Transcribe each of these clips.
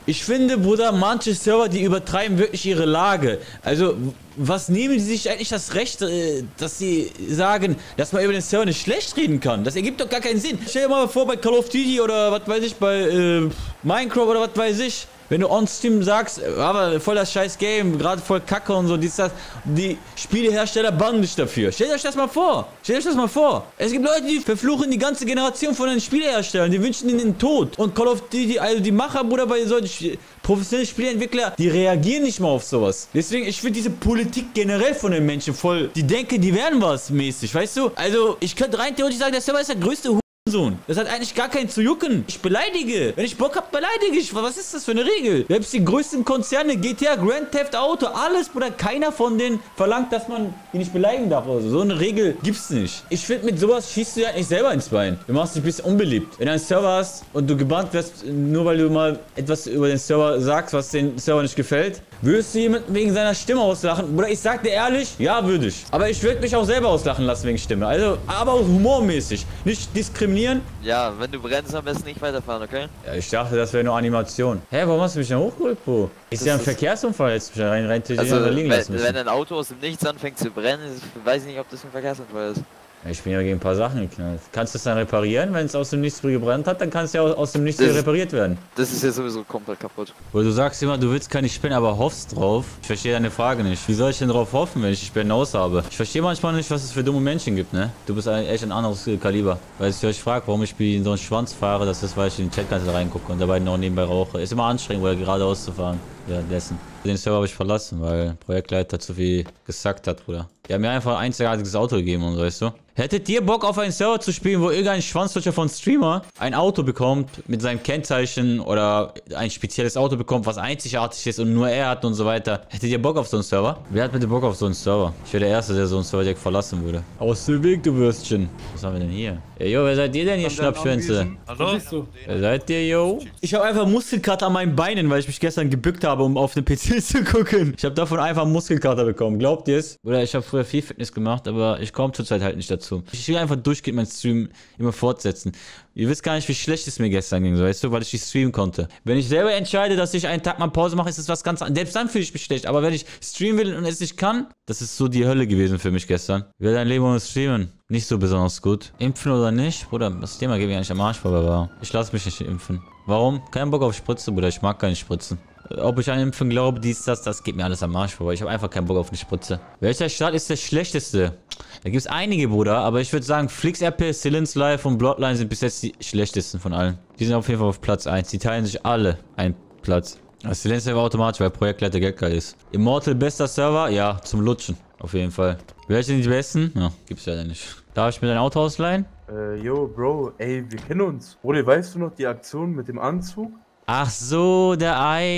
Ich finde, Bruder, manche Server, die übertreiben wirklich ihre Lage. Also, was nehmen sie sich eigentlich das Recht, dass sie sagen, dass man über den Server nicht schlecht reden kann? Das ergibt doch gar keinen Sinn. Stell dir mal vor, bei Call of Duty oder was weiß ich, bei Minecraft oder was weiß ich, wenn du on Steam sagst, aber voll das scheiß Game, gerade voll Kacke und so, dies, das, die Spielehersteller bannen dich dafür. Stellt euch das mal vor. Stellt euch das mal vor. Es gibt Leute, die verfluchen die ganze Generation von den Spieleherstellern, die wünschen ihnen den Tod. Und Call of Duty, also die Macher, Bruder, bei solchen professionellen Spieleentwickler, die reagieren nicht mal auf sowas. Deswegen, ich finde diese Politik generell von den Menschen voll, die denken, die werden was mäßig, weißt du? Also, ich könnte rein theoretisch sagen, der Server ist der größte Sohn. Das hat eigentlich gar keinen zu jucken. Ich beleidige. Wenn ich Bock hab, beleidige ich. Was ist das für eine Regel? Selbst die größten Konzerne, GTA, Grand Theft Auto, alles, Bruder, keiner von denen verlangt, dass man die nicht beleidigen darf oder so. So eine Regel gibt's nicht. Ich finde, mit sowas schießt du ja nicht selber ins Bein. Du machst dich ein bisschen unbeliebt. Wenn du einen Server hast und du gebannt wirst, nur weil du mal etwas über den Server sagst, was den Server nicht gefällt, würdest du jemanden wegen seiner Stimme auslachen? Bruder, ich sag dir ehrlich, ja, würde ich. Aber ich würde mich auch selber auslachen lassen wegen Stimme. Also, aber auch humormäßig. Nicht diskriminieren. Ja, wenn du brennst, am besten nicht weiterfahren, okay? Ja, ich dachte, das wäre nur Animation. Hä, warum hast du mich denn hochgeholt, Bro? Ist ja ein Verkehrsunfall, jetzt rein Also, liegen lassen müssen. wenn ein Auto aus dem Nichts anfängt zu brennen, weiß ich nicht, ob das ein Verkehrsunfall ist. Ich bin ja gegen ein paar Sachen geknallt. Kannst du es dann reparieren? Wenn es aus dem Nichts gebrannt hat, dann kann es ja aus dem Nichts wieder repariert werden. Das ist ja sowieso komplett kaputt. Weil du sagst immer, du willst keine Spinnen, aber hoffst drauf. Ich verstehe deine Frage nicht. Wie soll ich denn drauf hoffen, wenn ich die Spinnen aus habe? Ich verstehe manchmal nicht, was es für dumme Menschen gibt, ne? Du bist echt ein anderes Kaliber. Weil ich euch frage, warum ich in so einen Schwanz fahre, das ist, weil ich in den Chat ganze reingucke und dabei noch nebenbei rauche. Ist immer anstrengend, weil geradeaus zu fahren. Währenddessen. Den Server habe ich verlassen, weil der Projektleiter zu viel gesagt hat, Bruder. Die haben mir einfach ein einzigartiges Auto gegeben und so, weißt du? Hättet ihr Bock auf einen Server zu spielen, wo irgendein Schwanzlöcher von Streamer ein Auto bekommt mit seinem Kennzeichen oder ein spezielles Auto bekommt, was einzigartig ist und nur er hat und so weiter? Hättet ihr Bock auf so einen Server? Wer hat bitte Bock auf so einen Server? Ich wäre der Erste, der so einen Server direkt verlassen würde. Aus dem Weg, du Würstchen. Was haben wir denn hier? Ey, yo, wer seid ihr denn hier, Schnappschwänze? Hallo? Wer seid ihr, yo? Ich habe einfach Muskelkater an meinen Beinen, weil ich mich gestern gebückt habe, um auf den PC zu gucken. Ich habe davon einfach Muskelkater bekommen. Glaubt ihr es? Oder ich habe früher viel Fitness gemacht, aber ich komme zurzeit halt nicht dazu. Ich will einfach durchgehend meinen Stream immer fortsetzen. Ihr wisst gar nicht, wie schlecht es mir gestern ging, so, weißt du, weil ich nicht streamen konnte. Wenn ich selber entscheide, dass ich einen Tag mal Pause mache, ist es was ganz anderes. Selbst dann fühle ich mich schlecht. Aber wenn ich streamen will und es nicht kann, das ist so die Hölle gewesen für mich gestern. Ich will dein Leben ohne streamen. Nicht so besonders gut. Impfen oder nicht? Bruder, das Thema geht mir eigentlich am Arsch vorbei, aber ich lasse mich nicht impfen. Warum? Kein Bock auf Spritze, Bruder. Ich mag keine Spritzen. Ob ich an Impfen glaube, das geht mir alles am Arsch vorbei. Ich habe einfach keinen Bock auf eine Spritze. Welcher Staat ist der schlechteste? Da gibt es einige, Bruder, aber ich würde sagen, Flix RP, Silence Life und Bloodline sind bis jetzt die schlechtesten von allen. Die sind auf jeden Fall auf Platz 1. Die teilen sich alle einen Platz. Das Silence Life automatisch, weil Projektleiter geldgeil ist. Immortal bester Server? Ja, zum Lutschen. Auf jeden Fall. Welche sind die besten? Ja, gibt's leider nicht. Darf ich mir dein Auto ausleihen? Yo, Bro, ey, wir kennen uns. Bruder, weißt du noch die Aktion mit dem Anzug? Ach so, der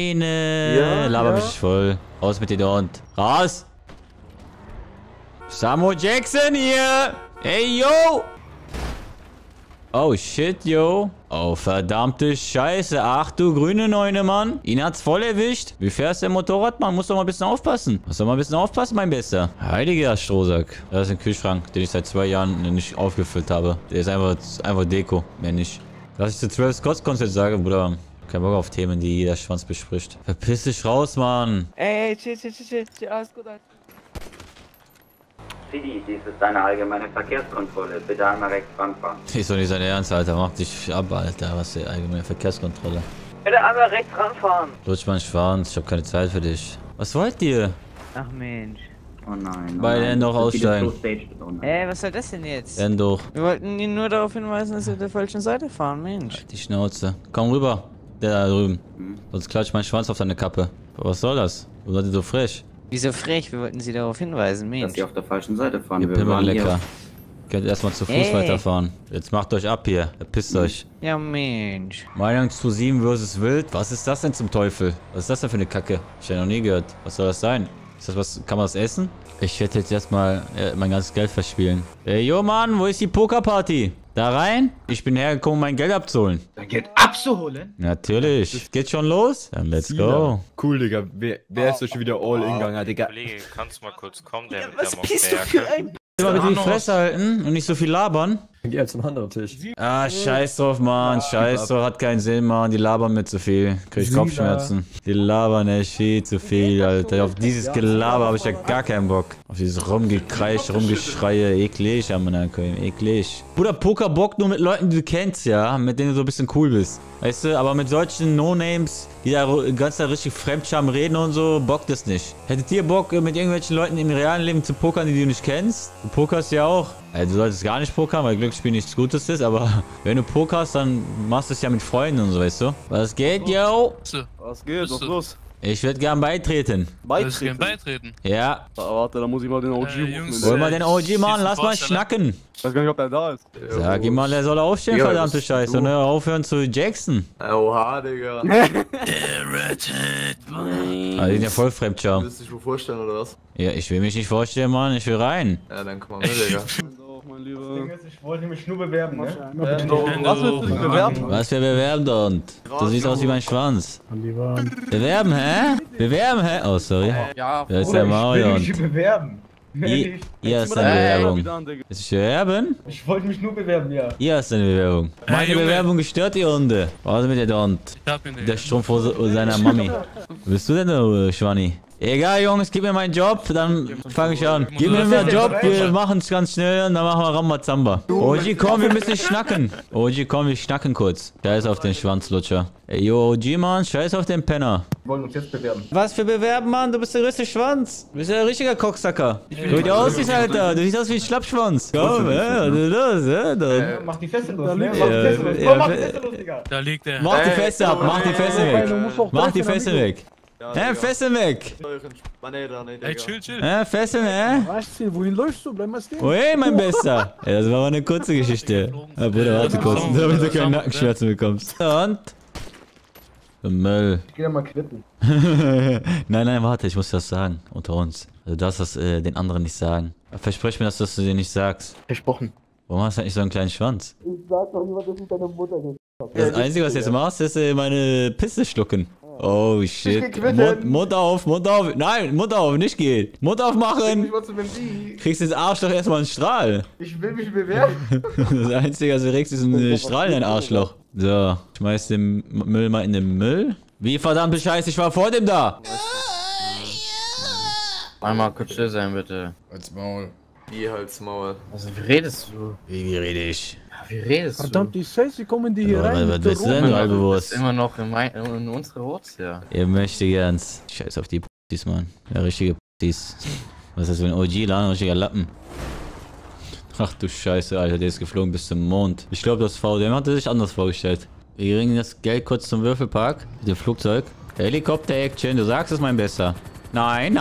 eine. Ja, Laber ja. mich voll. Raus mit dir Hund. Raus! Samuel Jackson hier! Ey, yo! Oh, shit, yo. Oh, verdammte Scheiße. Ach, du grüne Neune, Mann. Ihn hat's voll erwischt. Wie fährst du Motorrad, Mann? Musst doch mal ein bisschen aufpassen. Musst doch mal ein bisschen aufpassen, mein Bester. Heiliger Strohsack. Das ist ein Kühlschrank, den ich seit 2 Jahren nicht aufgefüllt habe. Der ist einfach Deko. Mehr nicht. Was ich zu Travis Scott Konzert sage, Bruder. Kein Bock auf Themen, die jeder Schwanz bespricht. Verpiss dich raus, Mann. Ey, chill, alles gut, Alter. Sidi, dies ist eine allgemeine Verkehrskontrolle. Bitte einmal rechts ranfahren. Ist doch nicht sein Ernst, Alter. Mach dich ab, Alter. Was ist die allgemeine Verkehrskontrolle? Bitte einmal rechts ranfahren. Lutsch meinen Schwanz. Ich hab keine Zeit für dich. Was wollt ihr? Ach Mensch. Oh nein. Beide Hände auch aussteigen. Ey, was soll das denn jetzt? Renn durch. Wir wollten ihn nur darauf hinweisen, dass wir auf der falschen Seite fahren, Mensch. Die Schnauze. Komm rüber. Der da drüben. Sonst klatsch ich meinen Schwanz auf deine Kappe. Was soll das? Wo seid ihr so frech? Wieso frech? Wir wollten sie darauf hinweisen, Dass Mensch. sie auf der falschen Seite fahren. Ihr Wir Pimmel waren lecker. hier. Ihr könnt erstmal zu Fuß Ey. weiterfahren. Jetzt macht euch ab hier. Verpisst euch. Ja, Mensch. Meinung zu 7 versus Wild. Was ist das denn zum Teufel? Was ist das denn für eine Kacke? Ich hab noch nie gehört. Was soll das sein? Ist das was? Kann man das essen? Ich werde jetzt erstmal mein ganzes Geld verspielen. Ey, yo Mann, wo ist die Pokerparty? Da rein? Ich bin hergekommen, mein Geld abzuholen. Dein Geld abzuholen? Natürlich. Geht schon los? Dann let's go. Cool, Digga. Wer ist da schon wieder All-In-Ganger, Digga? Kollege, kannst du mal kurz kommen? Der Was bist du für ein... Immer bitte die Fresse halten und nicht so viel labern. Geh jetzt zum anderen Tisch. Ah, scheiß drauf, Mann. Scheiß drauf, hat keinen Sinn, Mann. Die labern mir zu viel. Krieg ich Kopfschmerzen. Die labern echt viel zu viel, Alter. Auf dieses Gelaber habe ich ja gar keinen Bock. Auf dieses Rumgekreisch, Rumgeschreie. Eklig, Amanakoim. Eklig. Bruder, Poker bockt nur mit Leuten, die du kennst, ja. Mit denen du so ein bisschen cool bist. Weißt du, aber mit solchen No-Names, die da ganz richtig Fremdscham reden und so, bockt es nicht. Hättet ihr Bock, mit irgendwelchen Leuten im realen Leben zu pokern, die du nicht kennst? Du pokerst ja auch. Also du solltest gar nicht pokern, weil Glücksspiel nichts Gutes ist, aber wenn du pokerst, dann machst du es ja mit Freunden und so, weißt du? Was geht, yo? Was geht? Was los? Ich würde gern beitreten. Beitreten? Ja. Warte, da muss ich mal den OG rufen. Hol mal den OG, Mann, lass mal schnacken. Ich weiß gar nicht, ob der da ist. Sag ihm mal, der soll aufstehen, verdammte Scheiße, und aufhören zu Jackson. Oha, Digga. Ah, die sind ja voll Fremdscham. Willst du dich wohl vorstellen, oder was? Ja, ich will mich nicht vorstellen, Mann, ich will rein. Ja, dann komm mal mit, Digga. Mein Lieber. Ich wollte mich nur bewerben, ne? Was willst du dich bewerben? Was für bewerben dort? Du siehst aus wie mein Schwanz. Bewerben, hä? Bewerben, hä? Oh, sorry. Ja, Wer ist der Mario? Ich will mich bewerben. Hier ist deine Bewerbung. Ist ich bewerben? Ich wollte mich nur bewerben, ja. Hier ist deine Bewerbung. Meine Bewerbung gestört, ihr Hunde. Was mit der Dont? Der Strumpfhose seiner Mami. Wo bist du denn, du Schwanni? Egal, Jungs, gib mir meinen Job, dann fange ich an. Gib mir meinen Job, wir machen es ganz schnell und dann machen wir Rambazamba. OG, komm, wir müssen schnacken. OG, komm, wir schnacken kurz. Scheiß auf den Schwanzlutscher. Ey, yo, OG, Mann, scheiß auf den Penner. Wir wollen uns jetzt bewerben. Was für bewerben, Mann? Du bist der größte Schwanz. Du bist ja ein richtiger Cocksucker. Guck wie du aussiehst, Alter. Du siehst aus wie ein Schlappschwanz. Komm, was ist los, Mach die Feste los, ne? Mach die Feste los. Komm, mach die Feste los, Digga. Da liegt er. Mach die Feste ab, mach die Feste weg. Mach die Feste weg. Feste weg. Ey, chill. Feste, ne? Wohin läufst du? Bleib mal stehen. Ui, mein Bester. Ja, das war mal eine kurze Geschichte. Ja, Bruder, warte kurz, damit du keine Nackenschmerzen bekommst. Und? Müll. Ich geh da mal quitten. Nein, warte, ich muss das sagen. Unter uns. Also, du darfst das den anderen nicht sagen. Versprech mir, dass du das denen nicht sagst. Versprochen. Warum hast du eigentlich so einen kleinen Schwanz? Ich sag doch niemand, dass ich deine Mutter gekriegt hab. Das Einzige, was du jetzt machst, ist meine Pisse schlucken. Oh shit. Mund auf. Nein, Mund auf, nicht geht. Mund aufmachen. Kriegst ins Arschloch erstmal einen Strahl. Ich will mich bewerben. Das Einzige, was du regst, ist ein Strahl in dein Arschloch. So, schmeiß den Müll mal in den Müll. Wie verdammte Scheiße, ich war vor dem da. Einmal kurz still sein, bitte. Halt's Maul. Wie halt's Maul? Also, wie redest du? Wie rede ich? Ja, wie redest du? Verdammt, die Scheiße, kommen die hier rein. Was willst du denn, du Halbewurst? Immer noch in unsere Wurst, ja. Ihr möchtet gern's. Scheiß auf die Pussys, Mann. Ja, richtige Pussys. Was ist das für ein OG-Laden? Richtiger Lappen. Ach du Scheiße, Alter, der ist geflogen bis zum Mond. Ich glaube, das VDM hatte sich anders vorgestellt. Wir bringen das Geld kurz zum Würfelpark mit dem Flugzeug. Helikopter-Action, du sagst es, mein Bester. Nein.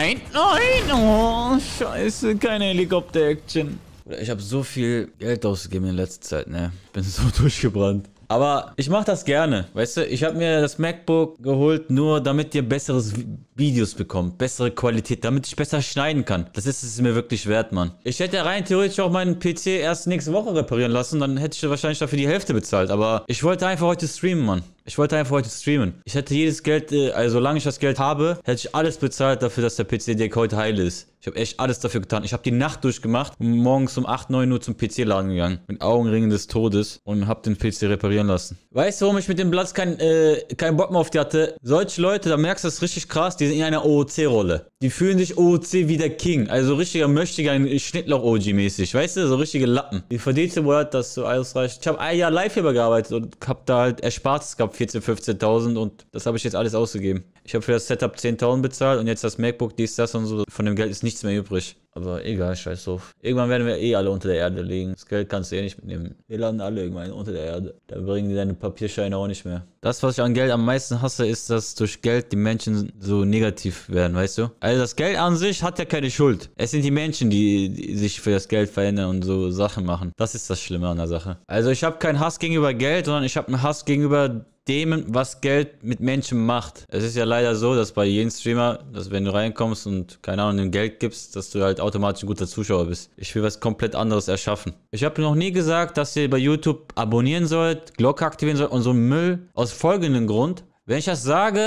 Oh, scheiße, keine Helikopter-Action. Ich habe so viel Geld ausgegeben in letzter Zeit, ne? Ich bin so durchgebrannt. Aber ich mache das gerne, weißt du? Ich habe mir das MacBook geholt, nur damit ihr besseres Videos bekommt, bessere Qualität, damit ich besser schneiden kann. Das ist es mir wirklich wert, Mann. Ich hätte rein theoretisch auch meinen PC erst nächste Woche reparieren lassen, dann hätte ich wahrscheinlich dafür die Hälfte bezahlt. Aber ich wollte einfach heute streamen, Mann. Ich hätte jedes Geld, also solange ich das Geld habe, hätte ich alles bezahlt dafür, dass der PC-Deck heute heil ist. Ich habe echt alles dafür getan. Ich habe die Nacht durchgemacht und morgens um 8, 9 Uhr zum PC-Laden gegangen. Mit Augenringen des Todes und habe den PC reparieren lassen. Weißt du, warum ich mit dem Platz keinen Bock mehr auf die hatte? Solche Leute, da merkst du das richtig krass, die sind in einer OOC-Rolle. Die fühlen sich OOC wie der King. Also richtiger Möchtegern Schnittloch-OG-mäßig. Weißt du, so richtige Lappen. Die verdienste Wort, dass so alles reicht. Ich habe ein Jahr live hier gearbeitet und habe da halt Erspartes gehabt, 14.000, 15.000 und das habe ich jetzt alles ausgegeben. Ich habe für das Setup 10.000 bezahlt und jetzt das MacBook, dies, das und so. Von dem Geld ist nichts mehr übrig. Aber egal, scheiß drauf. Irgendwann werden wir eh alle unter der Erde liegen. Das Geld kannst du eh nicht mitnehmen. Wir landen alle irgendwann unter der Erde. Da bringen die deine Papierscheine auch nicht mehr. Das, was ich an Geld am meisten hasse, ist, dass durch Geld die Menschen so negativ werden, weißt du? Also das Geld an sich hat ja keine Schuld. Es sind die Menschen, die sich für das Geld verändern und so Sachen machen. Das ist das Schlimme an der Sache. Also ich habe keinen Hass gegenüber Geld, sondern ich habe einen Hass gegenüber dem, was Geld mit Menschen macht. Es ist ja leider so, dass bei jedem Streamer, dass wenn du reinkommst und keine Ahnung, dem Geld gibst, dass du halt automatisch ein guter Zuschauer bist. Ich will was komplett anderes erschaffen. Ich habe noch nie gesagt, dass ihr bei YouTube abonnieren sollt, Glocke aktivieren sollt und so Müll. Aus folgendem Grund. Wenn ich das sage,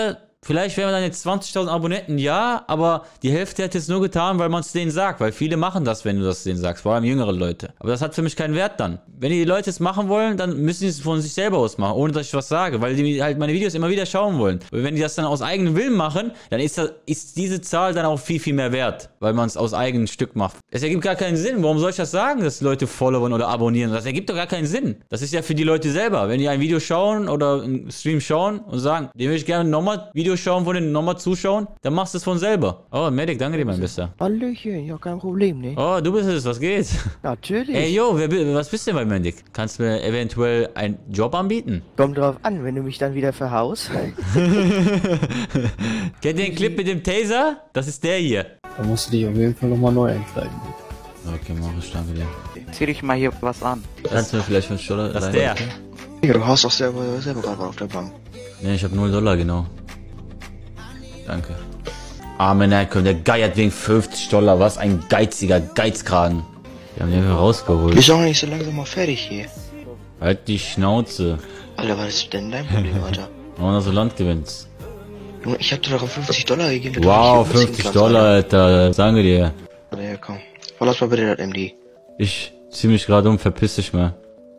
Vielleicht wären wir dann jetzt 20.000 Abonnenten, ja, aber die Hälfte hätte es nur getan, weil man es denen sagt, weil viele machen das, wenn du das denen sagst, vor allem jüngere Leute. Aber das hat für mich keinen Wert dann. Wenn die Leute es machen wollen, dann müssen sie es von sich selber aus machen, ohne dass ich was sage, weil die halt meine Videos immer wieder schauen wollen. Und wenn die das dann aus eigenem Willen machen, dann ist diese Zahl dann auch viel, viel mehr wert, weil man es aus eigenem Stück macht. Es ergibt gar keinen Sinn. Warum soll ich das sagen, dass Leute followen oder abonnieren? Das ergibt doch gar keinen Sinn. Das ist ja für die Leute selber. Wenn die ein Video schauen oder einen Stream schauen und sagen, den will ich gerne nochmal Video schauen von denen, nochmal zuschauen, dann machst du es von selber. Oh, Medic, danke dir, mein Bester. Hallöchen, ja, kein Problem, ne? Oh, du bist es, was geht? Natürlich. Ey, yo, was bist du denn bei Medic? Kannst du mir eventuell einen Job anbieten? Kommt drauf an, wenn du mich dann wieder verhaust. Kennt ihr den Clip mit dem Taser? Das ist der hier. Da musst du dich auf jeden Fall nochmal neu einkleiden. Okay, mach ich, danke dir. Zieh dich mal hier was an. Kannst du mir vielleicht 5 $? Das ist der. Ja, du hast doch selber gerade auf der Bank. Ne, ich hab $0, genau. Danke. Arme Nerdcom, der geiert wegen 50 $. Was ein geiziger Geizkragen. Wir haben den einfach rausgeholt. Bist doch noch nicht so langsam mal fertig hier. Halt die Schnauze. Alter, was ist denn dein Problem, Alter? Wenn man so Land gewinnt. Junge, ich hab dir doch 50 $ gegeben. Wow, 50 $, Alter. Danke dir. Ja, komm. Verlass mal bitte das MD. Ich zieh mich gerade um, verpiss dich mal.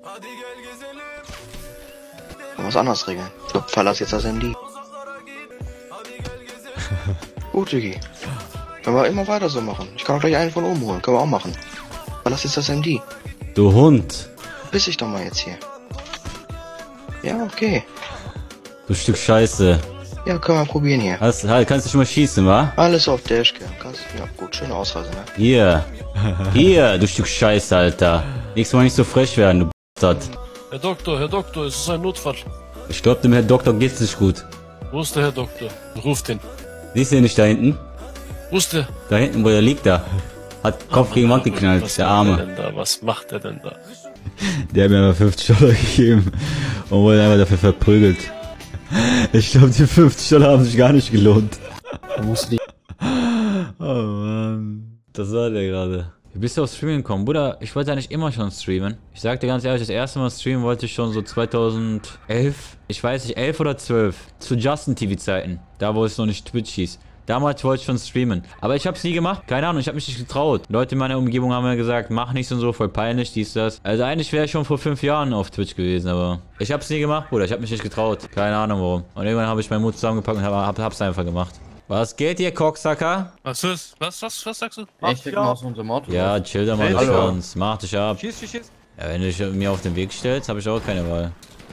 Was anderes regeln. So, verlass jetzt das MD. Gut, Diggi. Können wir immer weiter so machen. Ich kann auch gleich einen von oben holen. Können wir auch machen. Verlass jetzt das MD. Du Hund. Piss dich doch mal jetzt hier. Ja, okay. Du Stück Scheiße. Ja, können wir probieren hier. Kannst du schon mal schießen, wa? Alles auf Dashcam. Kannst, ja, gut, schöne Ausreise, ne? Hier. Hier, du Stück Scheiße, Alter. Nächstes Mal nicht so frech werden, du Bastard. Herr Doktor, es ist ein Notfall. Ich glaube, dem Herrn Doktor geht's nicht gut. Wo ist der Herr Doktor? Ruft ihn. Siehst du ihn nicht da hinten? Wo ist der? Da hinten, wo er liegt da. Hat Kopf gegen Wand geknallt, der Arme. Was macht er denn da? Der hat mir einfach 50 $ gegeben und wurde einfach dafür verprügelt. Ich glaube, die 50 $ haben sich gar nicht gelohnt. Da musst du die... Oh Mann. Das war der gerade. Wie bist du auf Streaming gekommen? Bruder, ich wollte eigentlich immer schon streamen. Ich sag dir ganz ehrlich, das erste Mal streamen wollte ich schon so 2011. Ich weiß nicht, 11 oder 12. Zu Justin TV Zeiten. Da, wo es noch nicht Twitch hieß. Damals wollte ich schon streamen. Aber ich hab's nie gemacht. Keine Ahnung, ich hab mich nicht getraut. Leute in meiner Umgebung haben mir gesagt, mach nichts und so, voll peinlich, dies, das. Also eigentlich wäre ich schon vor 5 Jahren auf Twitch gewesen, aber ich hab's nie gemacht, Bruder. Ich hab mich nicht getraut. Keine Ahnung warum. Und irgendwann habe ich meinen Mut zusammengepackt und hab's einfach gemacht. Was geht hier, Cocksucker? Was ist? Was sagst du? Ich steck mal aus unserem Auto. Ja, chill da mal, du Schwanz. Mach dich ab. Schieß. Ja, wenn du dich mir auf den Weg stellst, habe ich auch keine Wahl.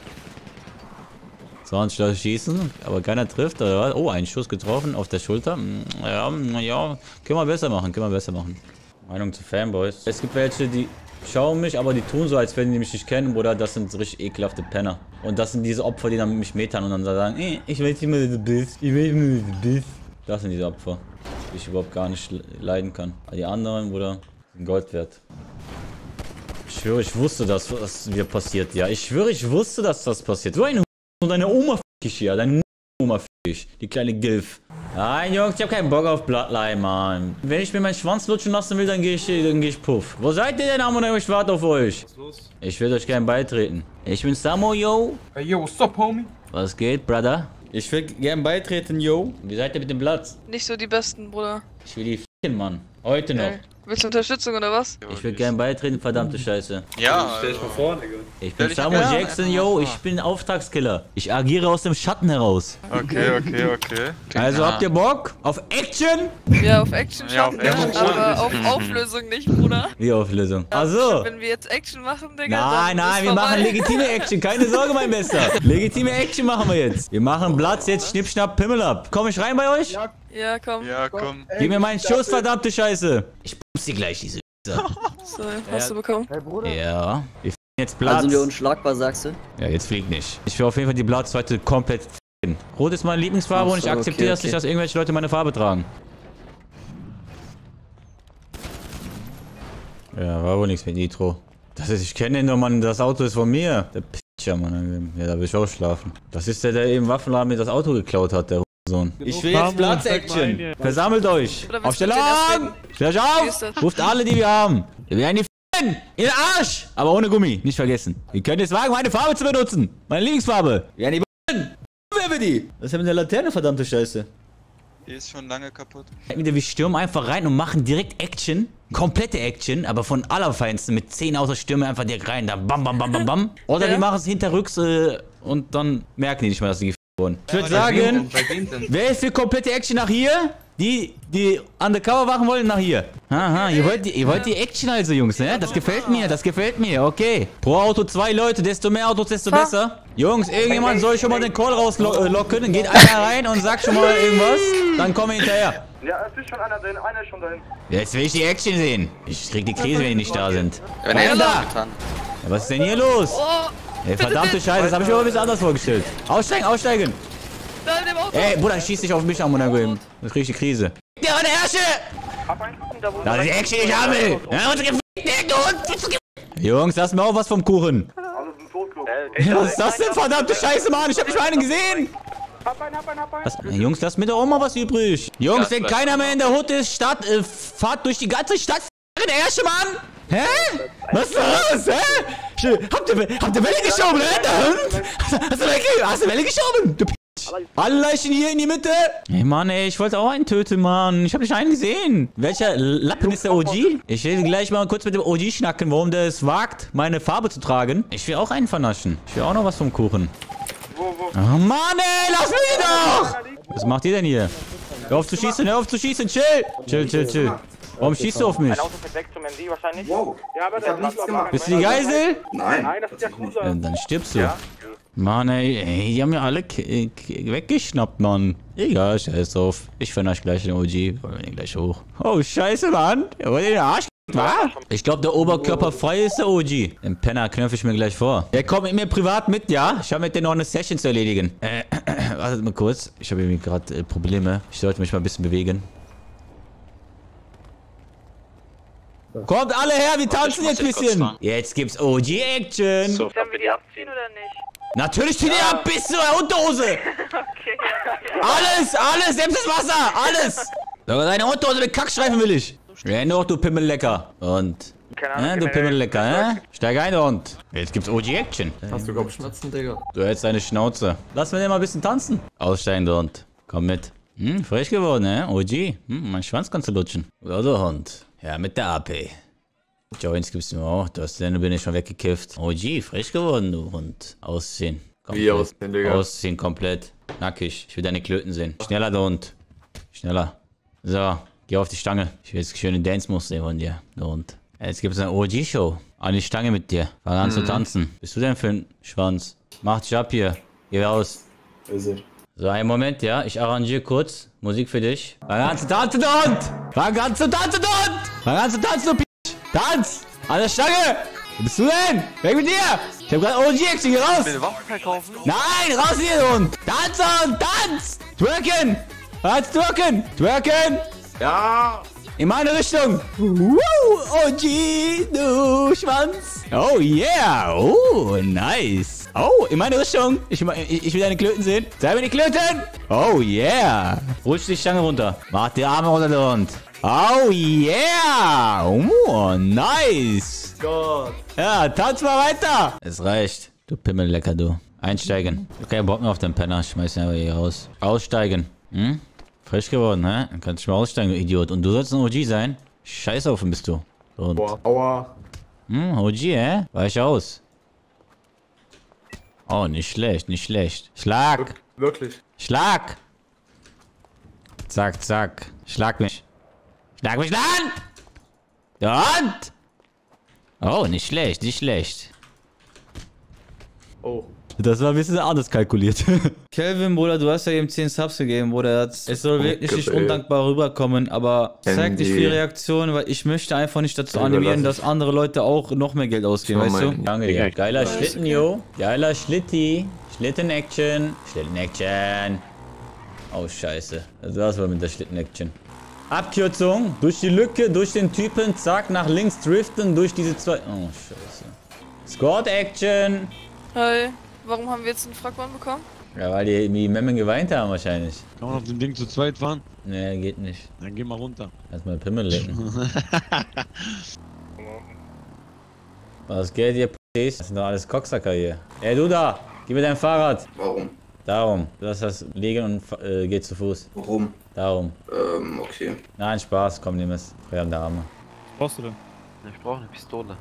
20 Leute schießen, aber keiner trifft, oder was? Oh, ein Schuss getroffen auf der Schulter. Ja, können wir besser machen, Meinung zu Fanboys. Es gibt welche, die schauen mich, aber die tun so, als wenn die mich nicht kennen, Bruder. Das sind richtig ekelhafte Penner. Und das sind diese Opfer, die dann mich metern und dann sagen, ich weiß nicht mehr, wie du bist. Das sind diese Opfer, die ich überhaupt gar nicht leiden kann. Aber die anderen, Bruder, sind Gold wert. Ich schwöre, ich wusste, dass das mir passiert, ja. Ich schwöre, ich wusste, dass das passiert. So ein und deine Oma fick ich hier, deine Oma fick ich, die kleine Gilf. Nein, Jungs, ich hab keinen Bock auf Bloodline, Mann. Wenn ich mir meinen Schwanz lutschen lassen will, dann geh ich puff. Wo seid ihr denn, Amon? Ich warte auf euch. Was ist los? Ich will euch gerne beitreten. Ich bin Samo, yo. Hey, yo, what's up, homie? Was geht, Brother? Ich will gern beitreten, yo. Wie seid ihr mit dem Platz? Nicht so die besten, Bruder. Ich will die ficken, Mann. Heute noch. Willst du Unterstützung oder was? Ich will gern beitreten, verdammte Scheiße. Ja, stell dich mal vor, Digga. Ich bin Samo Jackson, yo. Ich bin Auftragskiller. Ich agiere aus dem Schatten heraus. Okay. Also habt ihr Bock auf Action? Ja, auf Action schaffen wir, aber auf Auflösung nicht, Bruder. Wie Auflösung? Achso. Wenn wir jetzt Action machen, Digga, Nein, wir machen legitime Action. Keine Sorge, mein Bester. Legitime Action machen wir jetzt. Wir machen Platz jetzt, schnipp, schnapp, Pimmel ab. Komm ich rein bei euch? Ja, komm. Ja, komm. Gib mir meinen Schuss, verdammte Scheiße. Ich pups dir gleich, diese Scheiße. So, hast du bekommen? Hey, Bruder. Ja. Wir f***en jetzt Platz. Also wir unschlagbar, sagst du? Ja, jetzt fliegt nicht. Ich will auf jeden Fall die Platz heute komplett f***en. Rot ist meine Lieblingsfarbe und ich akzeptiere das nicht, dass irgendwelche Leute meine Farbe tragen. Ja, war wohl nichts mit Nitro. Ich kenne den doch, Mann. Das Auto ist von mir. Der Pitcher, Mann. Ja, da will ich auch schlafen. Das ist der eben Waffenladen mir das Auto geklaut hat, der Sohn. Ich will jetzt Platz-Action. Versammelt euch. Aufstellung! Stellt euch auf! Ruft alle, die wir haben. Wir werden die f***en in den Arsch. Aber ohne Gummi. Nicht vergessen. Ihr könnt es wagen, meine Farbe zu benutzen. Meine Lieblingsfarbe. Wir werden die f***en. Wer wir die? Was ist denn mit der Laterne, verdammte Scheiße? Die ist schon lange kaputt. Wir stürmen einfach rein und machen direkt Action. Komplette Action, aber von allerfeinsten. Mit 10 außer Stürme einfach direkt rein. Da bam, bam, bam, bam, bam. Oder die machen es hinterrücks und dann merken die nicht mal, dass sie gefickt wurden. Ich würde sagen, wer ist für komplette Action nach hier? Die Undercover machen wollen, nach hier. Aha, ihr wollt die Action also, Jungs, ne? Das gefällt mir, okay. Pro Auto 2 Leute, desto mehr Autos, desto besser. Jungs, irgendjemand soll schon mal den Call rauslocken. Dann geht einer rein und sagt schon mal irgendwas. Dann kommen wir hinterher. Ja, es ist schon einer drin, einer ist schon dahin. Jetzt will ich die Action sehen. Ich krieg die Krise, wenn die nicht da sind. Wenn er da getan. Ja, was ist denn hier los? Ey, verdammte Scheiße, das habe ich mir aber ein bisschen anders vorgestellt. Aussteigen! Ey, Bruder, schieß dich auf mich an, Bruder. Das krieg ich die Krise. Ja, meine Herrsche! Da ist die Action, die ich haben will! Ja, unsere gefickte Hund! Jungs, lass mir auch was vom Kuchen. Was ist das denn, verdammte Scheiße, Mann? Ich hab nicht mal einen gesehen! Jungs, lasst mir doch auch mal was übrig. Jungs, wenn keiner mehr in der Hut ist, fahrt durch die ganze Stadt, der Herrsche, Mann! Hä? Was ist das? Hä? Habt ihr Welle geschoben, ne? Hast du Welle geschoben? Du P***. Alle Leichen hier in die Mitte. Ey, Mann, ey, ich wollte auch einen töten, Mann. Ich habe nicht einen gesehen. Welcher Lappen ist der OG? Ich will gleich mal kurz mit dem OG schnacken, warum der es wagt, meine Farbe zu tragen. Ich will auch einen vernaschen. Ich will auch noch was vom Kuchen. Oh, Mann, ey, lass mich doch! Was macht ihr denn hier? Hör auf zu schießen, chill. Warum schießt du auf mich? Ein Auto fährt weg zum MD wahrscheinlich. Wow. Ja, aber ich hab nichts gemacht. Bist du die Geisel? Nein, das ist der Cruiser. Dann stirbst du. Ja. Mann, ey, die haben mir alle weggeschnappt, Mann. Egal, scheiß drauf. Ich vernasche gleich den OG. Wir gehen gleich hoch. Oh, scheiße, Mann. Er wollte den Arsch. Ich glaube, der Oberkörper frei ist der OG. Den Penner knöpfe ich mir gleich vor. Der kommt mit mir privat mit, ja? Ich habe mit dem noch eine Session zu erledigen. Wartet mal kurz. Ich habe irgendwie gerade Probleme. Ich sollte mich mal ein bisschen bewegen. Kommt alle her, wir tanzen jetzt ein bisschen. Jetzt gibt's OG-Action. So, sollen wir die abziehen oder nicht? Natürlich zieh die ab, bis zu der Unterhose. Okay. Alles, selbst das Wasser, alles. Sogar deine Unterhose mit Kackstreifen will ich. Ja, doch, du Pimmellecker. Und, du Pimmellecker, Steig ein und. Jetzt gibt's OG-Action. Hast du Kopfschmerzen, Digga? Du hältst deine Schnauze. Lass mir den mal ein bisschen tanzen. Aussteigen, der Hund. Komm mit. Frisch geworden, OG. Mein Schwanz kannst du lutschen. Oder der Hund. Ja, mit der AP. Joints gibst du mir auch. Du hast den, bin ich schon weggekifft. OG, frisch geworden, du Hund. Aussehen. Komplett. Wie aussehen, Digga? Aussehen, komplett. Nackig. Ich will deine Klöten sehen. Schneller, der Hund. Schneller. So, geh auf die Stange. Ich will jetzt schöne Dance-Moves sehen von dir, der Hund. Jetzt gibt es eine OG-Show. An die Stange mit dir. Fang an zu tanzen. Bist du denn für ein Schwanz? Mach dich ab hier. Geh raus. So, einen Moment, ja. Ich arrangiere kurz Musik für dich. Fang an zu tanzen, du Hund! Fang an zu tanzen, du Hund! Fang an zu tanzen, du P***! Tanz! An der Stange! Wo bist du denn? Weg mit dir! Ich hab gerade OG-Action, hier raus! Will Waffen verkaufen? Nein, raus hier, du Hund! Tanz, Hund! Tanz! Twerken! Tanz, twerken! Twerken! Ja! In meine Richtung! OG, du Schwanz! Oh yeah! Oh, nice! Oh, in meine Richtung! Ich will deine Klöten sehen! Zeig mir die Klöten! Oh yeah! Rutsch die Stange runter! Mach die Arme runter, der Hund! Oh yeah! Oh, nice! Gott! Ja, tanz mal weiter! Es reicht. Du Pimmellecker, du. Einsteigen. Ich hab keinen Bock mehr auf den Penner. Schmeiß ihn aber hier raus. Aussteigen. Frisch geworden, hä? Dann kannst du mal aussteigen, du Idiot. Und du sollst ein OG sein? Scheiß auf ihn bist du. Und. Aua. OG, hä? Weich aus. Oh, nicht schlecht, nicht schlecht. Schlag! Wirklich? Schlag! Zack, zack. Schlag mich. Schlag mich an! Und! Oh, nicht schlecht, nicht schlecht. Oh. Das war ein bisschen anders kalkuliert. Kelvin, Bruder, du hast ja eben 10 Subs gegeben, Bruder. Es soll wirklich nicht undankbar rüberkommen, aber zeig dich viel Reaktion, weil ich möchte einfach nicht dazu animieren, dass andere Leute auch noch mehr Geld ausgeben, weißt du? Danke dir. Geiler Schlitten, yo. Geiler Schlitti. Schlitten-Action. Schlitten-Action. Oh, scheiße. Das war's wohl mit der Schlitten-Action. Abkürzung. Durch die Lücke, durch den Typen, zack, nach links driften, durch diese zwei... Oh, scheiße. Squad-Action. Hi. Warum haben wir jetzt einen Fragmann bekommen? Ja, weil die Memmen geweint haben wahrscheinlich. Kann man auf dem Ding zu zweit fahren? Nee, geht nicht. Dann geh mal runter. Lass mal Pimmel lecken. Was geht, ihr P***s? Das sind doch alles Cocksacker hier. Ey, du da! Gib mir dein Fahrrad! Warum? Darum. Du hast das liegen und geht zu Fuß. Warum? Darum. Okay. Nein, Spaß, komm, nimm es. Fremde Arme. Was brauchst du denn? Ich brauche eine Pistole.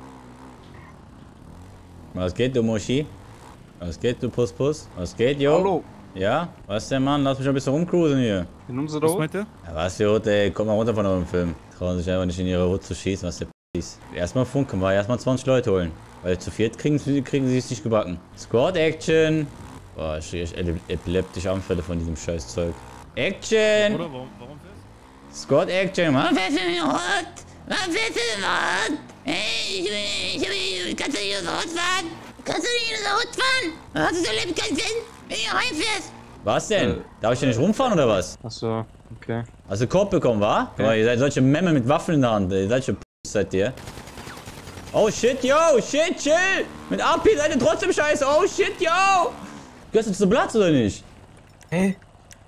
Was geht, du Moshi? Was geht, du Puss? Was geht, jo? Hallo. Ja? Was denn, Mann? Lass mich ein bisschen rumcruisen hier. In unserer Was meint ihr? Ja, was für Hut, ey. Komm mal runter von eurem Film. Trauen sich einfach nicht in ihre Hut zu schießen, was der ist. Erstmal funken wir, erstmal 20 Leute holen. Weil zu viert kriegen sie es nicht gebacken. Squad Action! Boah, ich krieg epileptische Anfälle von diesem scheiß Zeug. Action! Oder warum fährst Squad Action! Warum fährst du in den Hut? Warum fährst du in den Hut? Hey, kannst du nicht in den Hut fahren? Kannst du nicht in den Hut fahren? Hast du so lebt keinen Sinn, wenn du hier reinfährst? Was denn? Darf ich denn nicht rumfahren oder was? Achso, okay. Hast du Korb bekommen, wa? Guck mal, ihr seid solche Memme mit Waffeln in der Hand. Ihr seid solche seid ihr. Oh shit, yo, shit, chill! Mit AP seid ihr trotzdem scheiße. Oh shit, yo! Gehörst du zu Platz oder nicht? Hä?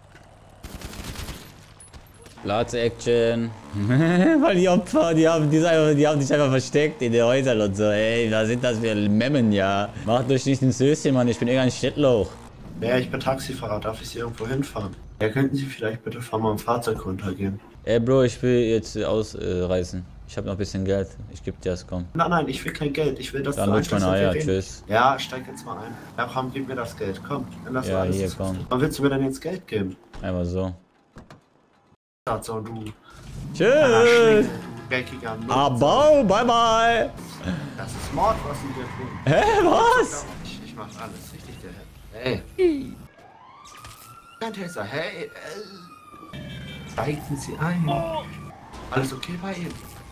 Platz-Action. Weil die Opfer, die haben sich einfach versteckt in den Häusern und so. Ey, was sind das für Memmen, ja? Macht euch nicht ins Höschen, Mann. Ich bin irgendein Schnittloch. Ja, ich bin Taxifahrer. Darf ich Sie irgendwo hinfahren? Ja, könnten Sie vielleicht bitte von meinem Fahrzeug runtergehen? Ey, Bro, ich will jetzt ausreißen. Ich habe noch ein bisschen Geld. Ich geb dir das, komm. Nein, ich will kein Geld. Ich will das Dann lutsch meine Eier, tschüss. Ja, steig jetzt mal ein. Ja, komm, gib mir das Geld. Komm, dann lass Ja, alles. hier, komm. Wann willst du mir denn jetzt Geld geben? Einmal so. So, du. Tschüss! Du dreckiger Nutzer. Abau, bye bye! Das ist Mord, was Sie hier tun. Hä, was? Ich mach alles richtig, der Herr. Hey. Kein Taser, hey. Steigen Sie ein. Alles okay bei Ihnen?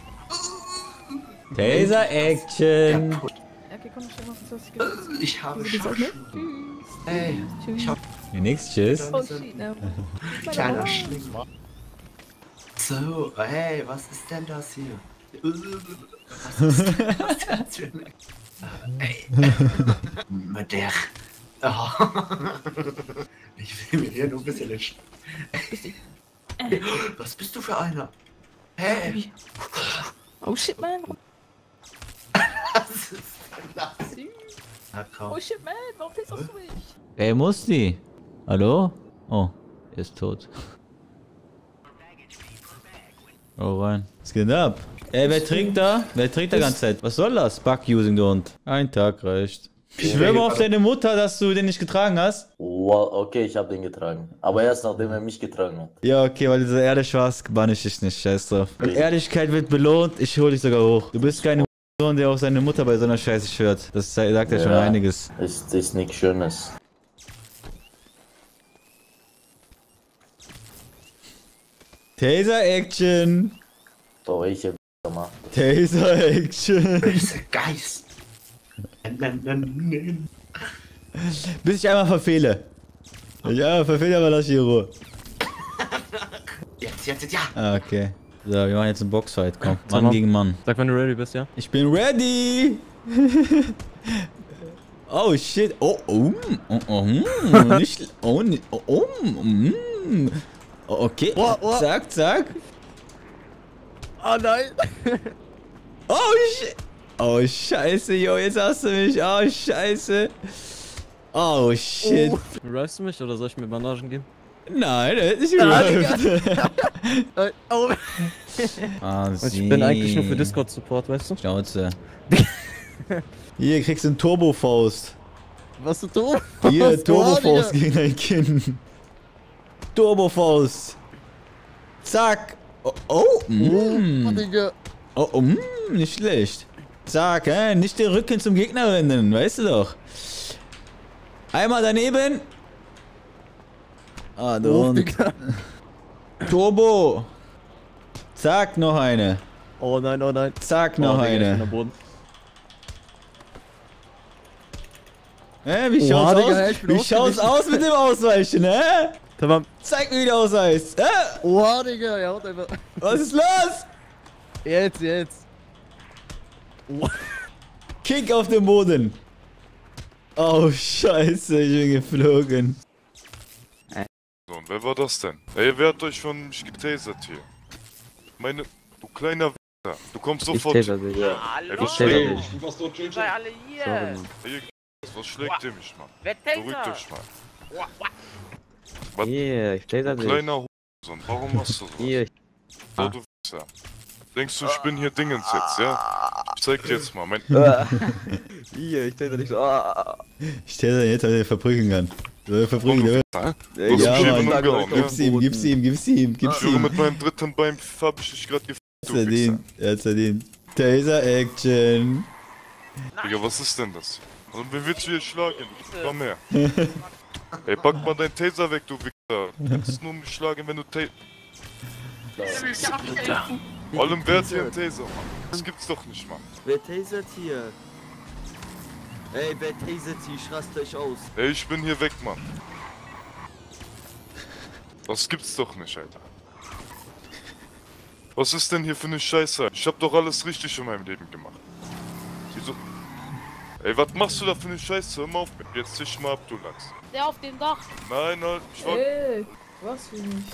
Taser Action! Okay, komm, stell mal was Ich habe Schachschuhe. Hey, ich hab Ja, nix, tschüss. Oh shit, no. kleiner Schling. So, hey, was ist denn das hier? Was ist denn das für ein... Hey. Mit der... Oh. Ich will mir hier nur ein bisschen entschuldigen. Hey, was bist du für einer? Hey! Oh shit, man. Was ist denn das? Na komm. Oh shit, man. Warum bist du mich? Ey, Musti. Hallo? Oh, er ist tot. Oh, rein. Was geht denn ab? Ey, wer trinkt da? Wer trinkt da ganze Zeit? Was soll das? Bug-Using, du Hund. Ein Tag reicht. Ich schwöre mal auf deine Mutter, dass du den nicht getragen hast. Wow, okay, ich habe den getragen. Aber erst nachdem er mich getragen hat. Ja, okay, weil du so ehrlich warst, bann ich dich nicht. Scheiß drauf. Und Ehrlichkeit wird belohnt, ich hol dich sogar hoch. Du bist keine Sohn, der auf seine Mutter bei so einer Scheiße schwört. Das sagt ja schon einiges. Ist nichts Schönes. Taser Action! So, welche Mann. Taser Action! Böse Geist! Bis ich einmal verfehle. Wenn ich einmal verfehle, aber lass ich in Ruhe. Jetzt, ja! Ah, okay. So, wir machen jetzt einen Boxfight, komm. Mann gegen Mann. Sag, wenn du ready bist, ja? Ich bin ready! Oh shit. Nicht. Okay. Zack, zack. Oh nein! Oh shit. Oh scheiße, jo, jetzt hast du mich. Oh scheiße. Oh shit. Revivest du mich oder soll ich mir Bandagen geben? Nein, er hat nicht gerived. Oh. Ah, Ich bin eigentlich nur für Discord-Support, weißt du? Schnauze. Hier kriegst du einen Turbo-Faust. Was du tust? Hier, Turbo-Faust gegen dein Kinn. Turbo-Faust. Zack. Nicht schlecht. Zack, nicht den Rücken zum Gegner rennen, weißt du doch. Einmal daneben. Ah, du Hund. Turbo. Zack, noch eine. Oh nein, oh nein. Zack, noch eine. Wie schaut's aus? Wie schaut's aus mit dem Ausweichen, hä? Tamam. Zeig mir, wie der ausweist. Oha, Digga, ja, haut einfach. Was ist los? Jetzt. Kick auf den Boden. Oh, scheiße, ich bin geflogen. So, und wer war das denn? Ey, wer hat euch von mich getasert hier? Du kleiner W***er. Du kommst sofort... Ich taser dich. Ja. Ey, was schlägt dich? Sei alle hier. Ey, was schlägt ihr mich, Mann? Wer tasert? Beruhigt euch mal. Was? Hier, ich taser Du dich. kleiner Hurensohn, warum machst du so? Hier. So, du Wichser. Denkst du, ich bin hier Dingens jetzt, ja? Ich zeig dir jetzt mal, mein... Hier, ich taser dich so. Ich taser ihn jetzt, damit er verprügeln kann. Soll er verprügeln, oder? Du hast Ja, mich eben Mann. umgehauen, ja? Gib's ihm, gib's ihm, gib's ihm, gib's Ich schwöre, ihm. mit meinem dritten Bein hab ich dich gerade gefickt, du Wichser. Verdient, er hat's verdient. Taser-Action. Digga, was ist denn das? Und wen willst du hier schlagen? Komm her. Ey, pack mal deinen Taser weg, du Wichser. Du kannst nur mich schlagen, wenn du Allem wer hat hier einen Taser, Mann? Das gibt's doch nicht, Mann. Wer tasert hier? Ey, wer tasert hier? Ich raste euch aus. Ey, ich bin hier weg, Mann. Das gibt's doch nicht, Alter. Was ist denn hier für eine Scheiße? Ich hab doch alles richtig in meinem Leben gemacht. Wieso? Ey, was machst du da für eine Scheiße? Hör mal auf mit. Jetzt zisch mal ab, du Lachs. Der auf dem Dach. Nein, halt, ich war... Ey, was für mich?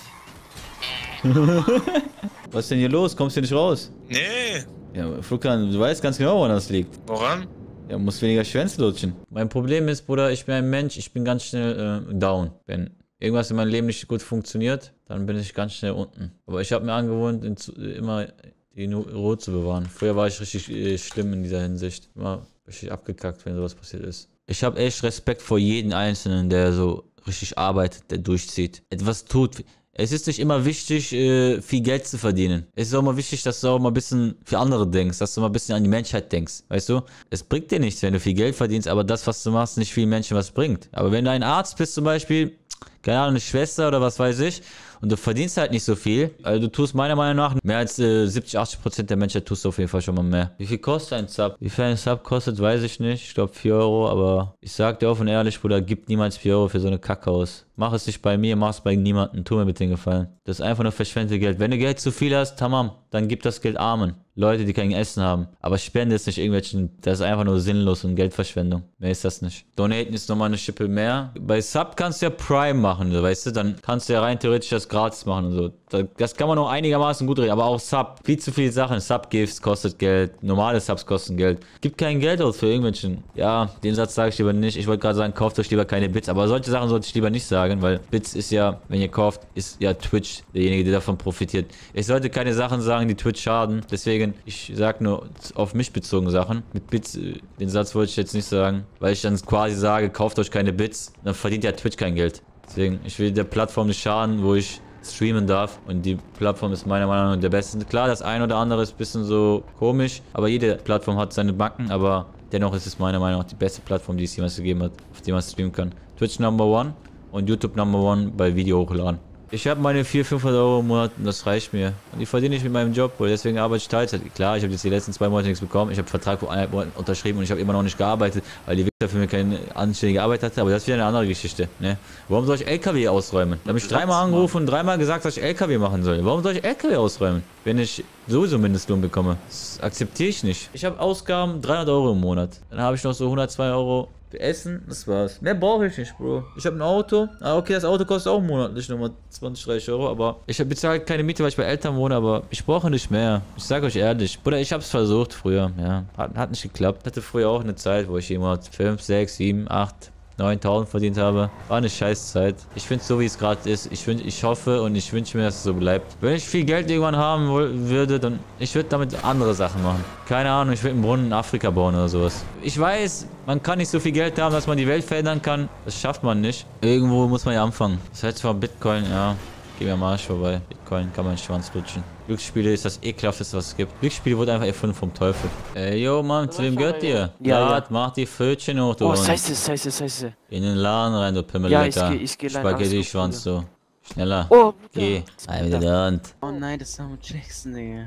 Was ist denn hier los? Kommst du nicht raus? Nee. Ja, Flukan, du weißt ganz genau, woran das liegt. Woran? Ja, muss weniger Schwänze lutschen. Mein Problem ist, Bruder, ich bin ein Mensch, ich bin ganz schnell down. Wenn irgendwas in meinem Leben nicht gut funktioniert, dann bin ich ganz schnell unten. Aber ich habe mir angewohnt, immer die Ruhe zu bewahren. Früher war ich richtig schlimm in dieser Hinsicht. Immer richtig abgekackt, wenn sowas passiert ist. Ich habe echt Respekt vor jedem Einzelnen, der so richtig arbeitet, der durchzieht, etwas tut. Es ist nicht immer wichtig, viel Geld zu verdienen. Es ist auch immer wichtig, dass du auch mal ein bisschen für andere denkst, dass du mal ein bisschen an die Menschheit denkst, weißt du? Es bringt dir nichts, wenn du viel Geld verdienst, aber das, was du machst, nicht vielen Menschen was bringt. Aber wenn du ein Arzt bist zum Beispiel, keine Ahnung, eine Schwester oder was weiß ich, und du verdienst halt nicht so viel, also du tust meiner Meinung nach mehr als 70-80% der Menschheit tust du auf jeden Fall schon mal mehr. Wie viel kostet ein Sub? Wie viel ein Sub kostet, weiß ich nicht. Ich glaube 4 Euro, aber ich sag dir offen und ehrlich, Bruder, gib niemals 4 Euro für so eine Kacke aus. Mach es nicht bei mir, mach es bei niemandem. Tu mir bitte den Gefallen. Das ist einfach nur verschwendete Geld. Wenn du Geld zu viel hast, tamam, dann gib das Geld Armen. Leute, die kein Essen haben. Aber spende es nicht irgendwelchen, das ist einfach nur sinnlos und Geldverschwendung. Mehr ist das nicht. Donaten ist nochmal eine Schippe mehr. Bei Sub kannst du ja Prime machen, weißt du? Dann kannst du ja rein theoretisch das gratis machen und so. Das kann man noch einigermaßen gut reden, aber auch Sub. Viel zu viele Sachen. Sub-Gifts kostet Geld. Normale Subs kosten Geld. Gib kein Geld aus für irgendwelchen. Ja, den Satz sage ich lieber nicht. Ich wollte gerade sagen, kauft euch lieber keine Bits. Aber solche Sachen sollte ich lieber nicht sagen, weil Bits ist ja, wenn ihr kauft, ist ja Twitch derjenige, der davon profitiert. Ich sollte keine Sachen sagen, die Twitch schaden. Deswegen, ich sage nur auf mich bezogene Sachen. Mit Bits, den Satz wollte ich jetzt nicht sagen, weil ich dann quasi sage, kauft euch keine Bits. Dann verdient ja Twitch kein Geld. Deswegen, ich will der Plattform nicht schaden, wo ich streamen darf, und die Plattform ist meiner Meinung nach der beste. Klar, das ein oder andere ist ein bisschen so komisch, aber jede Plattform hat seine Macken, aber dennoch ist es meiner Meinung nach die beste Plattform, die es jemals gegeben hat, auf der man streamen kann. Twitch Number 1 und YouTube Number 1 bei Video hochladen. Ich habe meine 400-500 Euro im Monat und das reicht mir. Und die verdiene ich mit meinem Job, und deswegen arbeite ich Teilzeit. Klar, ich habe jetzt die letzten 2 Monate nichts bekommen. Ich habe Vertrag vor 1,5 Monaten unterschrieben und ich habe immer noch nicht gearbeitet, weil die Wichser für mich keine anständige Arbeit hatte. Aber das ist wieder eine andere Geschichte. Ne? Warum soll ich LKW ausräumen? Da habe ich 3-mal angerufen und 3-mal gesagt, dass ich LKW machen soll. Warum soll ich LKW ausräumen, wenn ich sowieso Mindestlohn bekomme? Das akzeptiere ich nicht. Ich habe Ausgaben 300 Euro im Monat. Dann habe ich noch so 102 Euro für Essen, das war's. Mehr brauche ich nicht, Bro. Ich habe ein Auto. Ah, okay, das Auto kostet auch monatlich nochmal 20, 30 Euro, aber ich bezahle halt keine Miete, weil ich bei Eltern wohne, aber ich brauche nicht mehr. Ich sage euch ehrlich. Bruder, ich habe es versucht früher, ja. Hat nicht geklappt. Ich hatte früher auch eine Zeit, wo ich immer 5, 6, 7, 8, 9.000 verdient habe. War eine scheiß Zeit. Ich finde es so, wie es gerade ist. Ich hoffe und ich wünsche mir, dass es so bleibt. Wenn ich viel Geld irgendwann haben würde, dann ich würde damit andere Sachen machen. Keine Ahnung, ich würde einen Brunnen in Afrika bauen oder sowas. Ich weiß, man kann nicht so viel Geld haben, dass man die Welt verändern kann. Das schafft man nicht. Irgendwo muss man ja anfangen. Das heißt zwar Bitcoin, ja. Geh mir am Arsch vorbei. Bitcoin kann man Schwanz lutschen. Glücksspiele ist das ekelhafteste, was es gibt. Glücksspiele wurde einfach erfunden vom Teufel. Ey, yo, Mann, zu wem gehört ihr? Ja, mach die Pfötchen hoch, du. Oh, scheiße. In den Laden rein, du Pimmellecker. Ja, ich geh rein. Spaghetti-Schwanz, du. Schneller. Oh, geh. Ein mit der Hand. Oh nein, das ist Samuel Jackson, Digga.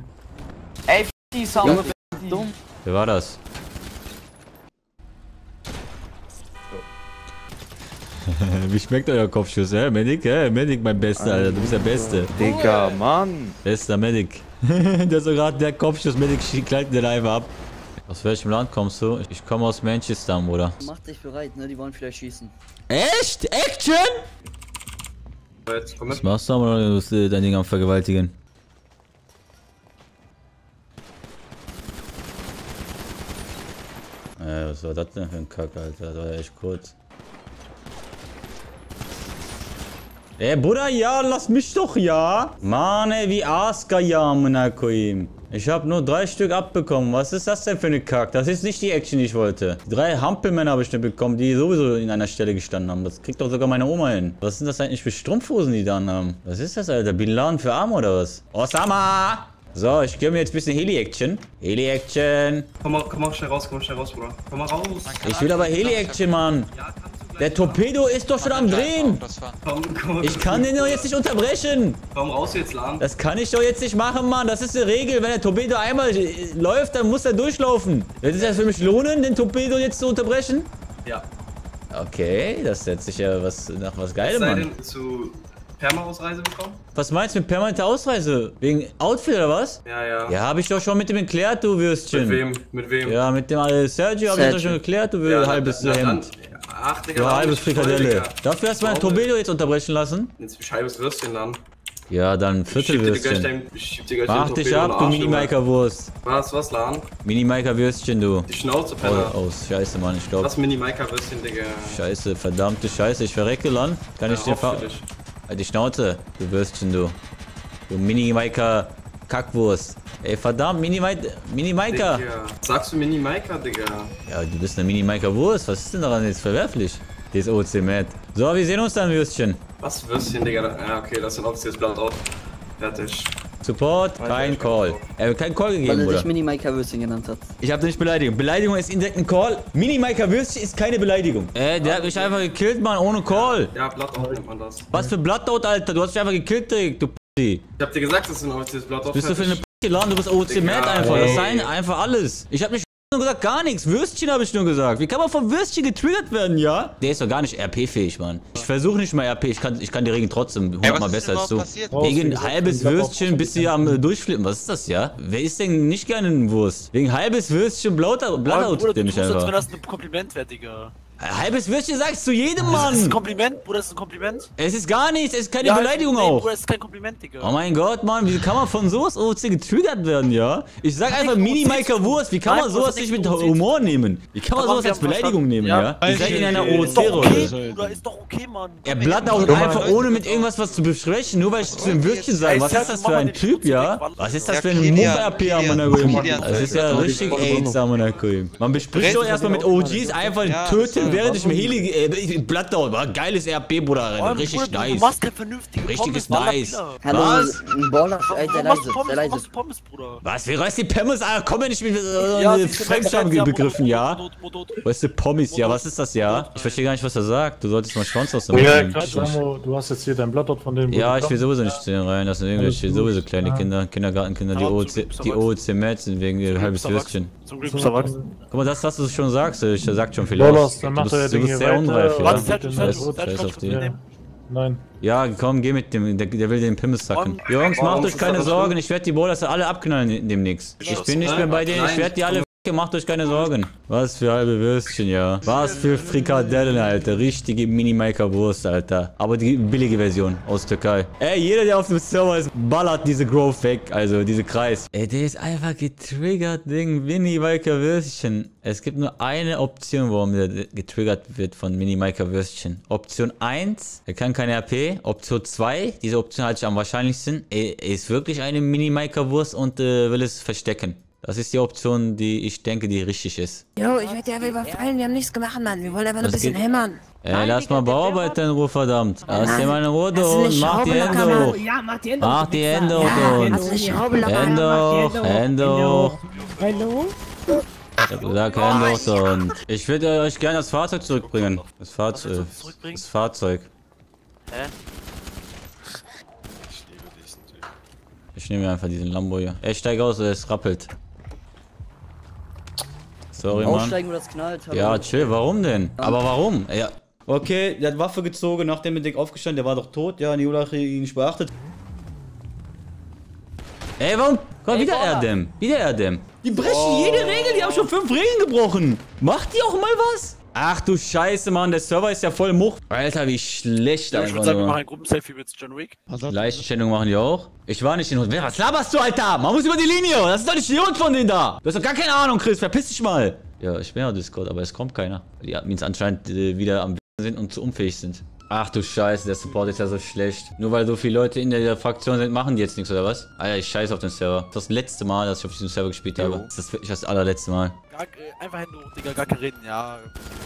Ey, die Sound, dumm. Wer war das? Wie schmeckt euer Kopfschuss, Medic? Medic, mein Bester, Alter. Du bist der Beste. Digga, Mann. Bester Medic. Der ist so gerade der Kopfschuss. Medic kleidet den einfach ab. Aus welchem Land kommst du? Ich komme aus Manchester, Bruder. Mach dich bereit, ne? Die wollen vielleicht schießen. Echt? Action? Was machst du, oder musst du dein Ding am Vergewaltigen? Was war das denn für ein Kack, Alter? Das war ja echt kurz. Ey, Bruder, ja, lass mich doch, ja. Mann, ey, wie Aska, ja, Monakoim. Ich habe nur 3 Stück abbekommen. Was ist das denn für eine Kack? Das ist nicht die Action, die ich wollte. 3 Hampelmänner habe ich nicht bekommen, die sowieso in einer Stelle gestanden haben. Das kriegt doch sogar meine Oma hin. Was sind das eigentlich für Strumpfhosen, die da haben? Was ist das, Alter? Bin Laden für Arme oder was? Osama! So, ich gebe mir jetzt ein bisschen Heli-Action. Heli-Action. Komm mal schnell raus, Bruder. Komm mal raus. Ich will aber Heli-Action, Mann. Der Torpedo ist doch schon am Drehen. Komm, ich kann den doch jetzt nicht unterbrechen. Komm raus jetzt, Laden. Das kann ich doch jetzt nicht machen, Mann. Das ist eine Regel. Wenn der Torpedo einmal läuft, dann muss er durchlaufen. Wird es ja für mich lohnen, den Torpedo jetzt zu unterbrechen? Ja. Okay, das setzt sich ja nach was Geilem, Mann. Denn zu Perma-Ausreise bekommen? Was meinst du mit permanenter Ausreise? Wegen Outfit oder was? Ja. Ja, habe ich doch schon mit dem geklärt, du Würstchen. Mit wem? Ja, mit dem Sergio habe ich doch schon geklärt, du halbes Hemd. Ach, Digga, ja, halbes Frikadelle. Dafür hast du mein Torpedo jetzt unterbrechen lassen? Jetzt ein halbes Würstchen dann. Ja, dann Viertelwürstchen. Mach dich ab, du Mini-Maker-Wurst. Was, Laden? Mini-Maker-Würstchen, du. Die Schnauze, Penner. Oh, scheiße, Mann, ich glaube. Was Mini-Maker-Würstchen, Digga? Scheiße, verdammte Scheiße, ich verrecke, Land. Kann ich dir Halt die Schnauze, du Würstchen, du. Du Mini-Maker-Kackwurst. Ey, verdammt, Mini-Maker. Sagst du Mini-Maker, Digga? Ja, du bist eine Mini-Maker-Wurst. Was ist denn daran jetzt verwerflich? Das OC Matt. So, wir sehen uns dann, Würstchen. Was Würstchen, Digga? Ja, okay, das ist ein offizielles Blatt auf. Fertig. Support, kein Call. Er hat keinen Call gegeben, weil er oder? dich Mini-Maker-Würstchen genannt hat. Ich habe nicht Beleidigung. Beleidigung ist indirekt ein Call. Mini-Maker-Würstchen ist keine Beleidigung. Der hat mich einfach gekillt, Mann, ohne Call. Ja, Bloodout nennt man das. Was für Bloodout, Alter? Du hast mich einfach gekillt, Dirk, du Pussy. Ich hab dir gesagt, das ist ein offizielles Bloodout. Bist du für eine Pussy Laden? Du bist OC Matt einfach. Das ist einfach alles. Ich hab nicht nur gesagt, gar nichts. Würstchen habe ich nur gesagt. Wie kann man vom Würstchen getriggert werden, ja? Der ist doch gar nicht RP-fähig, Mann. Ich versuche nicht mal RP. Ich kann die Regeln trotzdem 100 Mal besser als du. Wegen halbes Würstchen bist du ja am Durchflippen. Was ist das, ja? Wer isst denn nicht gerne eine Wurst? Wegen halbes Würstchen Bloodout, den ich einfach. Wenn das ein Kompliment wäre, Digga. Halbes Würstchen sagst du jedem, Mann! Das ist ein Kompliment, Bruder, das ist ein Kompliment. Es ist gar nichts, es ist keine Beleidigung auch. Bruder, das ist kein Kompliment, Digga. Oh mein Gott, Mann, wie kann man von sowas OC getriggert werden, ja? Ich sag einfach Mini-Maker-Wurst, wie kann man sowas nicht mit Humor nehmen? Wie kann man sowas als Beleidigung nehmen, ja? Ihr seid in einer OC-Rolle. Bruder, ist doch okay, Mann. Er Bloodout einfach ohne mit irgendwas was zu besprechen, nur weil ich zu dem Würstchen sage. Was ist das für ein Typ, ja? Was ist das für ein Mumba-RP, Amanakoim? Das ist ja richtig AIDS, Amanakoim. Man bespricht doch erstmal mit OGs einfach töten, während ich mir Heli Bloodout, war geiles RP, Bruder, richtig nice. Du machst kein vernünftiges Richtiges nice. Hallo, Was? ein Baller, der leise. Pommes, Bruder. Was? Wer reißt die Pommes? Komm ja nicht mit Fremdscham-Begriffen, ja? Weißt du, Pommes, ja? Was ist das, ja? Ich verstehe gar nicht, was er sagt. Du solltest mal Schwanz aus dem Ja, Quatsch, du hast jetzt hier dein Bloodout von dem. Ja, ich will sowieso nicht zu denen rein. Das sind irgendwelche sowieso kleine Kinder, Kindergartenkinder, die OOC-Mad sind wegen ihr halbes Würstchen. Zum Glück bist du erwachsen. Guck mal, das, was du schon sagst, ich sag schon viel aus. Du bist sehr unreif, ja. Scheiß auf die. Nein. Ja, komm, geh mit dem, der will den Pimmes sacken. Jungs, macht euch keine Sorgen, ich werde die Bowlers alle abknallen demnächst. Ich bin nicht mehr bei denen, ich werde die alle macht euch keine Sorgen. Was für halbe Würstchen, ja. Was für Frikadellen, Alter. Richtige Mini-Maker-Wurst, Alter. Aber die billige Version aus Türkei. Ey, jeder, der auf dem Server ist, ballert diese Growth weg. Also, diese Kreis. Ey, der ist einfach getriggert wegen Mini-Maker-Würstchen. Es gibt nur eine Option, warum der getriggert wird von Mini-Maker-Würstchen. Option 1, er kann keine RP. Option 2, diese Option halte ich am wahrscheinlichsten. Er ist wirklich eine Mini-Maker-Wurst und will es verstecken. Das ist die Option, die ich denke, die richtig ist. Jo, ich werde ja überfallen, wir haben nichts gemacht, Mann. Wir wollen einfach nur ein bisschen hämmern. Ey, lass mal Bauarbeiter in Ruhe, verdammt. Lass dir mal eine Ruhe und mach die Hände hoch. Ja, mach die Hände hoch. Mach die Hände hoch. Hände hoch. Hallo? Ich hab gesagt, Hände hoch und ich würde euch gerne das Fahrzeug zurückbringen. Das Fahrzeug. Hä? Ich nehme mir einfach diesen Lambo hier. Ey, steig aus, es rappelt. Sorry, Mann. Aussteigen, wo das knallt. Ja, chill, warum denn? Aber warum? Ja. Okay, der hat Waffe gezogen, nachdem der Dick aufgestanden, der war doch tot. Ja, Niola hat ihn nicht beachtet. Ey, warum? Komm, wieder Erdem. Wieder Erdem. Die brechen jede Regel, die haben schon 5 Regeln gebrochen. Macht die auch mal was? Ach du Scheiße, Mann, der Server ist ja voll Much. Alter, wie schlecht ja, einfach ich würde sagen, wir machen ein Gruppenselfie mit John Wick. Leichenstellung machen die auch? Ich war nicht in Hund. Was laberst du, Alter? Man muss über die Linie. Das ist doch nicht die Hund von denen da. Du hast doch gar keine Ahnung, Chris. Verpiss dich mal. Ja, ich bin ja Discord, aber es kommt keiner. Die Admins anscheinend wieder am sind und zu unfähig sind. Ach du Scheiße, der Support ist ja so schlecht. Nur weil so viele Leute in der Fraktion sind, machen die jetzt nichts, oder was? Alter, ich scheiße auf den Server. Das ist das letzte Mal, dass ich auf diesem Server gespielt habe. Das ist wirklich das allerletzte Mal. Einfach Hände hoch, Digga, gar kein Reden, ja.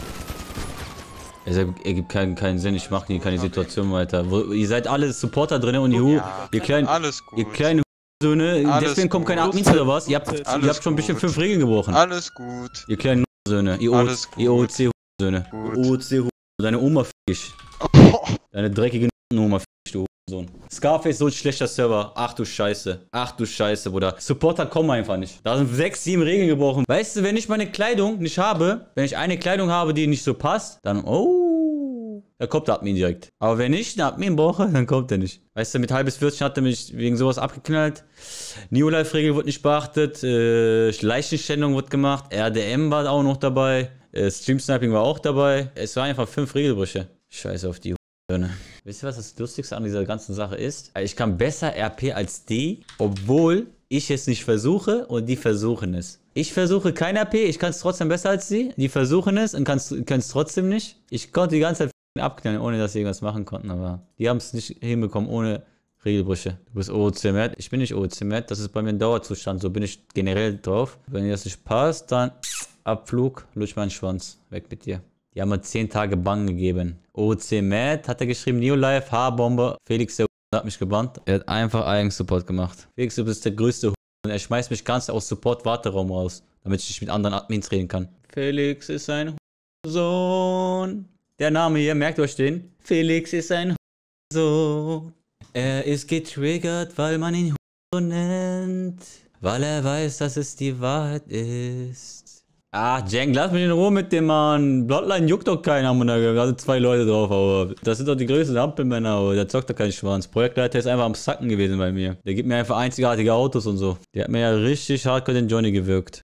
Es ergibt keinen Sinn, ich mache hier keine Situation weiter. Ihr seid alle Supporter drin und ihr kleinen Söhne, deswegen kommen keine Admins oder was? Ihr habt schon ein bisschen 5 Regeln gebrochen. Alles gut. Ihr kleinen Söhne, ihr OOC-Söhne. OOC, deine Oma fick ich. Deine dreckige Oma fick ich, du Sohn. Scarface ist so ein schlechter Server. Ach du Scheiße. Ach du Scheiße, Bruder. Supporter kommen einfach nicht. Da sind 6, 7 Regeln gebrochen. Weißt du, wenn ich meine Kleidung nicht habe, wenn ich eine Kleidung habe, die nicht so passt, dann, da kommt der Admin direkt. Aber wenn ich einen Admin brauche, dann kommt er nicht. Weißt du, mit halbes 40 hat er mich wegen sowas abgeknallt. New Life-Regel wurde nicht beachtet. Leichenschändung wurde gemacht. RDM war auch noch dabei. Stream Sniping war auch dabei. Es waren einfach 5 Regelbrüche. Scheiße auf die Söhne. Wisst ihr, was das Lustigste an dieser ganzen Sache ist? Ich kann besser RP als die, obwohl ich es nicht versuche und die versuchen es. Ich versuche kein RP, ich kann es trotzdem besser als die. Die versuchen es und können es trotzdem nicht. Ich konnte die ganze Zeit abknallen, ohne dass sie irgendwas machen konnten, aber die haben es nicht hinbekommen ohne Regelbrüche. Du bist OOC-Mad, ich bin nicht OOC-Mad, das ist bei mir ein Dauerzustand, so bin ich generell drauf. Wenn dir das nicht passt, dann Abflug, lutsch meinen Schwanz, weg mit dir. Die haben mir 10 Tage Bann gegeben. OOC-Mad hat er geschrieben, New Life, Haarbombe, Felix der hat mich gebannt. Er hat einfach Eigensupport gemacht. Felix, du bist der größte und er schmeißt mich ganz aus Support-Warteraum raus, damit ich nicht mit anderen Admins reden kann. Felix ist ein Sohn. Der Name hier, merkt euch den. Felix ist ein Sohn. Er ist getriggert, weil man ihn so nennt. Weil er weiß, dass es die Wahrheit ist. Ah, Jank, lass mich in Ruhe mit dem Mann. Bloodline juckt doch keinen, haben wir da sind 2 Leute drauf, aber das sind doch die größten Ampelmänner, aber der zockt doch keinen Schwanz. Projektleiter ist einfach am Sacken gewesen bei mir. Der gibt mir einfach einzigartige Autos und so. Der hat mir ja richtig hardcore den Johnny gewirkt.